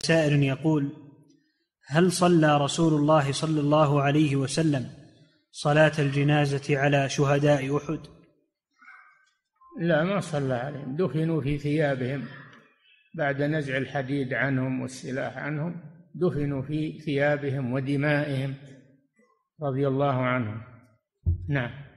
سائل يقول: هل صلى رسول الله صلى الله عليه وسلم صلاة الجنازة على شهداء أحد؟ لا، ما صلى عليهم، دفنوا في ثيابهم بعد نزع الحديد عنهم والسلاح عنهم، دفنوا في ثيابهم ودمائهم رضي الله عنهم. نعم.